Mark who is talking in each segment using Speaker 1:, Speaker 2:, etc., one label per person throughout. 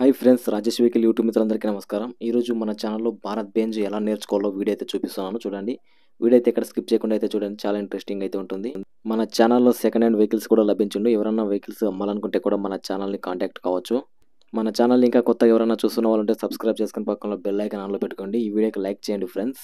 Speaker 1: Hi friends, Rajesh vehicle YouTube మిత్రులందరికీ నమస్కారం. ఈరోజు మన ఛానల్లో భారత్ బెంజ్ ఎలా నేర్చుకోవాలో వీడియో అయితే చూపిస్తున్నాను, చూడండి. వీడియో అయితే ఇక్కడ స్కిప్ చేయకుండా అయితే చూడండి, చాలా ఇంట్రెస్టింగ్ అయితే ఉంటుంది. మన ఛానల్లో సెకండ్ హ్యాండ్ వెహికల్స్ కూడా లభించుండు. ఎవరైనా వెహికల్స్ అమ్మాలనుకుంటే కూడా మన ఛానల్ని కాంటాక్ట్ కావచ్చు. మన ఛానల్ ఇంకా కొత్తగా ఎవరైనా చూస్తున్న వాళ్ళు ఉంటే సబ్స్క్రైబ్ చేసుకుని పక్కన బెల్ ఐకాన్ ఆన్లో పెట్టుకోండి. ఈ వీడియోకి లైక్ చేయండి ఫ్రెండ్స్.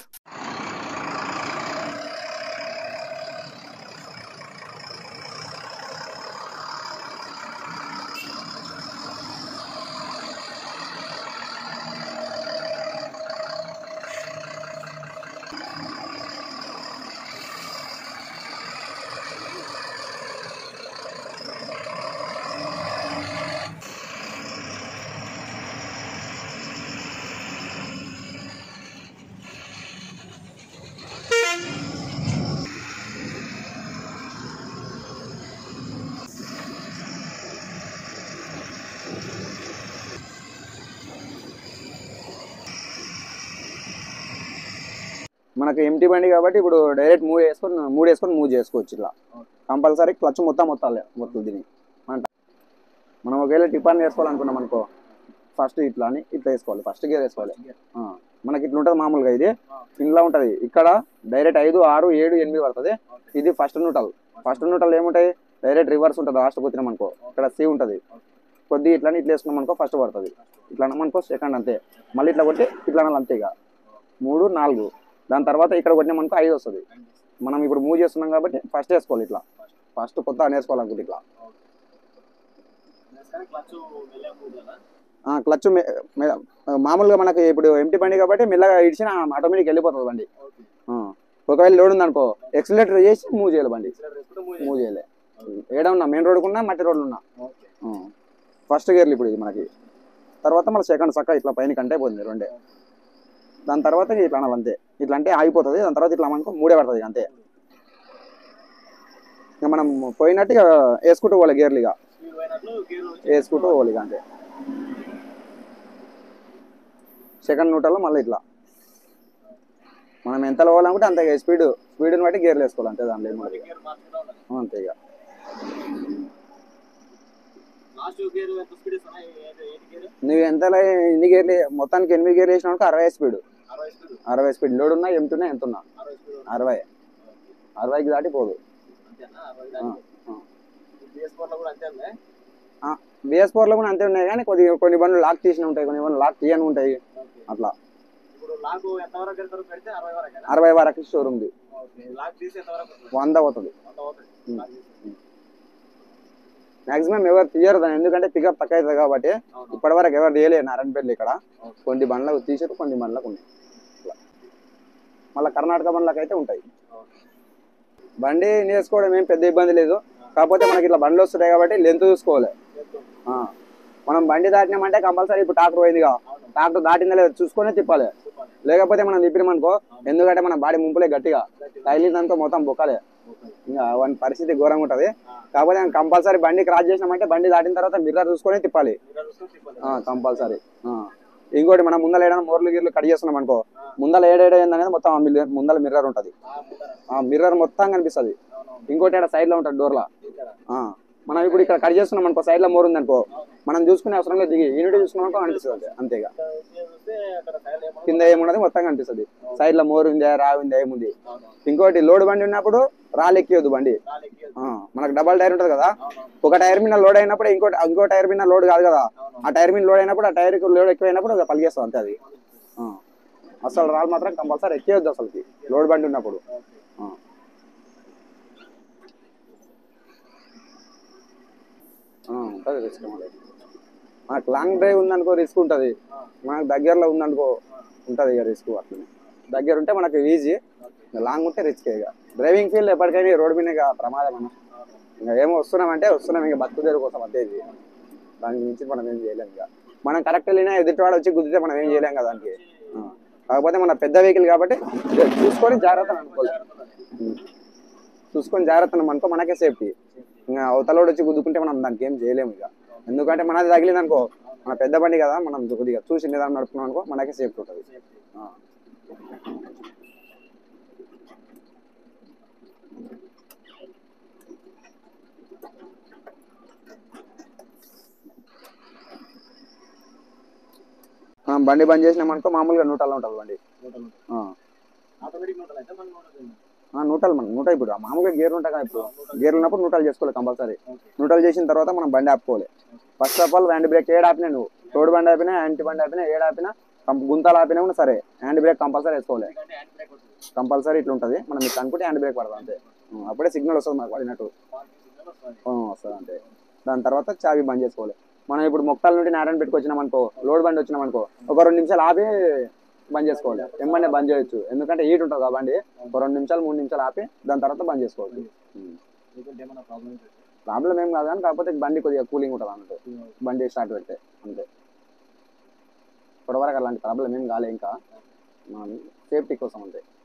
Speaker 2: మనకు ఎంటీ బండి కాబట్టి ఇప్పుడు డైరెక్ట్ మూవ్ వేసుకొని మూవ్ చేసుకోవచ్చు. ఇట్లా కంపల్సరీ క్లచ్ మొత్తం దీన్ని మనం ఒకవేళ టిపాన్ వేసుకోవాలనుకున్నాం అనుకో, ఫస్ట్ ఇట్లా వేసుకోవాలి, ఫస్ట్ గేర్ వేసుకోవాలి. మనకి ఇట్లా ఉంటుంది మామూలుగా, ఇది ఇంట్లో ఉంటుంది. ఇక్కడ డైరెక్ట్ 5, 6, 7, 8 పడుతుంది. ఇది ఫస్ట్ న్యూట్రల్ ఏముంటాయి, డైరెక్ట్ రివర్స్ ఉంటుంది. లాస్ట్ పోతున్నాం అనుకో, ఇక్కడ సి ఉంటుంది. కొద్దిగా ఇట్లా వేసుకున్నాం అనుకో ఫస్ట్ పడుతుంది, ఇట్లా అనుకో సెకండ్, అంతే. మళ్ళీ ఇట్లా కొట్టి ఇట్లా అంతే, ఇక 3, 4. దాని తర్వాత ఇక్కడ కొట్టినామనుకో 5 వస్తుంది. మనం ఇప్పుడు మూవ్ చేస్తున్నాం కాబట్టి ఫస్ట్ వేసుకోవాలి. ఇట్లా ఫస్ట్ కొత్త వేసుకోవాలనుకుంటే ఇట్లా క్లచ్ మామూలుగా మనకి ఇప్పుడు ఎంటీ బండి కాబట్టి మెల్లగా ఇడిచిన ఆటోమేటిక్ వెళ్ళిపోతుంది బండి. ఒకవేళ లోడ్ ఉందనుకో ఎక్సిలేటర్ చేసి మూవ్ చేయాలి, బండి మూవ్ చేయలే. ఏడన్నా మెయిన్ రోడ్ ఉన్నా మట్టి రోడ్లు ఉన్నా ఫస్ట్ గేర్లు ఇప్పుడు ఇది మనకి. తర్వాత మళ్ళీ సెకండ్ చక్క ఇట్లా పైన కంటే పోతుంది రెండే. దాని తర్వాత ఇట్లా అనాలి అంతే. ఇట్లా అంటే ఆగిపోతుంది. దాని తర్వాత ఇట్లా మనకు 3 పడుతుంది అంతే. ఇక మనం పోయినట్టు ఇక వేసుకుంటూ పోవాలి, గేర్లు ఇక వేసుకుంటూ పోవాలి ఇక అంతే. సెకండ్ న్యూట్రల్లో మళ్ళీ ఇట్లా మనం ఎంత పోవాలనుకుంటే అంతే, స్పీడ్ని బట్టి గేర్లు వేసుకోవాలి అంతే. దాంట్లో అంతే ఇక నువ్వు ఎంత ఇన్ని గేర్లు మొత్తానికి 8 గేర్లు వేసినాక 60 స్పీడ్ లోడ్ ఉన్నా ఎంతున్నా ఎంతున్నా 60కి దాటిపోదు. BS4 లో కూడా అంతే ఉన్నాయి, కానీ కొన్ని బండ్లు లాక్ తీసిన ఉంటాయి, కొన్ని బండ్లు లాక్ తీయని ఉంటాయి. అట్లా 60 వరకు షోరూమ్ 100 పోతుంది మాక్సిమం. ఎవరు తీయరు దాన్ని, ఎందుకంటే పికప్ తక్కువ అవుతుంది కాబట్టి. ఇప్పటి వరకు ఎవరు తీయలేదు నారాయణపేటలో. ఇక్కడ కొన్ని బండ్లకు తీసారు, కొన్ని బండ్లకు ఉన్నాయి. మళ్ళీ కర్ణాటక బండ్లకు అయితే ఉంటాయి. బండి నేర్చుకోవడం ఏం పెద్ద ఇబ్బంది లేదు, కాకపోతే మనకి ఇట్లా బండ్లు వస్తున్నాయి కాబట్టి లెంత్ చూసుకోవాలి. మనం బండి దాటినామంటే కంపల్సరీ ఇప్పుడు ట్రాక్టర్ పోయిందిగా, ట్రాక్టర్ దాటిందా లేదా చూసుకొని తిప్పాలి. లేకపోతే మనం తిప్పినామనుకో, ఎందుకంటే మన బాడీ ముంపులే గట్టిగా తగిలిందనుకో మొత్తం బొక్కలే, ఇంకా వాని పరిస్థితి ఘోరంగా ఉంటుంది. కాకపోతే కంపల్సరీ బండి క్రాస్ చేసినామంటే బండి దాటిన తర్వాత మిర్రర్ చూసుకొని తిప్పాలి కంపల్సరీ. ఇంకోటి మనం ముందర ఏదైనా మోర్లు గిర్లు కట్ చేస్తున్నాం అనుకో, ముందర ఏడేడైందనేది మొత్తం ముందర మిర్రర్ ఉంటుంది, మిర్రర్ మొత్తం కనిపిస్తుంది. ఇంకోటి ఏడ సైడ్ లో ఉంటుంది డోర్లా. మనం ఇప్పుడు ఇక్కడ కట్ చేస్తున్నాం అనుకో, సైడ్ లో మోర్ ఉంది అనుకో, మనం చూసుకునే అవసరం లేదు, దిగి యూనిట్ చూసుకున్నాం అనిపిస్తుంది అంతేగా. కింద ఏమున్నది మొత్తం కనిపిస్తుంది, సైడ్ లో మోర్ ఉందా రా ఉందా ఏముంది. ఇంకోటి లోడ్ బండి ఉన్నప్పుడు రాళ్ళు ఎక్కియొద్దు బండి. మనకు డబల్ టైర్ ఉంటుంది కదా, ఒక టైర్ మీద లోడ్ అయినప్పుడు ఇంకో టైర్ మీద లోడ్ కాదు కదా, ఆ టైర్ మీద లోడ్ అయినప్పుడు ఆ టైర్ లోడ్ ఎక్కువైనప్పుడు పలిగేస్తుంది అంతే అది. అసలు రాళ్ళు మాత్రం కంపల్సరీ ఎక్కియొద్దు అసలుకి లోడ్ బండి ఉన్నప్పుడు. ఉంటుంది రిస్క్. మనకు లాంగ్ డ్రైవ్ ఉందనుకో రిస్క్ ఉంటుంది, మనకు దగ్గరలో ఉందనుకో ఉంటుంది ఇక రిస్క్. అట్లనే దగ్గర ఉంటే మనకు ఈజీ, లాంగ్ ఉంటే రిస్క్. ఇక డ్రైవింగ్ ఫీల్డ్ ఎప్పటికైనా రోడ్డు మీద ఇక ప్రమాదం. ఇంకా ఏమో వస్తున్నాం ఇక బతుకు తెరువు కోసం అంతే. ఇది దాని గురించి మనం ఏం చేయలేం. ఇక మనం కరెక్ట్ వెళ్ళినా ఎదుటివాడు వచ్చి గుద్దితే మనం ఏం చేయలేం కదా దానికి. కాకపోతే మన పెద్ద వెహికల్ కాబట్టి చూసుకొని జాగ్రత్తను అనుకోవాలి, చూసుకొని జాగ్రత్తను అనుకో, మనకే సేఫ్టీ. ఇంకా అవతలోడు వచ్చి గుద్దుకుంటే మనం దానికి ఏం చేయలేము ఇక, ఎందుకంటే మనది తగిలింది అనుకో, మన పెద్ద బండి కదా, మనం కొద్దిగా చూసి నిదానం నడుపుకున్నాం అనుకో మనకే సేఫ్టీ ఉంటుంది. మనం బండి బంద్ చేసినామనుకో మామూలుగా న్యూట్రల్ ఉంటుంది బండి. న్యూట్రల్ న్యూట్రల్ ఇప్పుడు మామూలుగా గేర్ ఉంటాయి కదా, ఇప్పుడు గేర్ ఉన్నప్పుడు న్యూట్రల్ చేసుకోవాలి కంపల్సరీ. న్యూట్రల్ చేసిన తర్వాత మనం బండి ఆపుకోవాలి. First of all hand brake ఏడు ఆపినా, నువ్వు రోడ్ బండి ఆపినా, యాంటీ బండి ఆపినా, ఏడు ఆపినా, గుంతలు ఆపినా కూడా సరే హ్యాండ్ బ్రేక్ కంపల్సరీ వేసుకోవాలి. కంపల్సరీ ఇట్లా ఉంటుంది, మనం ఇట్లా అనుకుంటే హ్యాండ్ బ్రేక్ పడదు అంతే. అప్పుడే సిగ్నల్ వస్తుంది మనకు పడినట్టు వస్తుంది అంతే. దాని తర్వాత చావి బంద్ చేసుకోవాలి. మనం ఇప్పుడు మొక్కల నుండి నారాయణ పెట్టుకొచ్చినాం అనుకో, లోడ్ బండి వచ్చినాం అనుకో, ఒక 2 నిమిషాలు ఆపి బంద్ చేసుకోవాలి. ఎమ్మనే బంద్ చేయొచ్చు, ఎందుకంటే హీట్ ఉంటుంది కదా బండి. ఒక 2 నిమిషాలు 3 నిమిషాలు ఆపి దాని తర్వాత బంద్ చేసుకోవచ్చు. ప్రాబ్లం ఏం కాదు కానీ కాకపోతే బండి కొద్దిగా కూలింగ్ ఉంటుంది అన్నట్టు, బండి స్టార్ట్ పెడితే అంతే. ఇప్పటివరకు అలాంటి ప్రాబ్లం ఏం కాలే, ఇంకా సేఫ్టీ కోసం అంతే.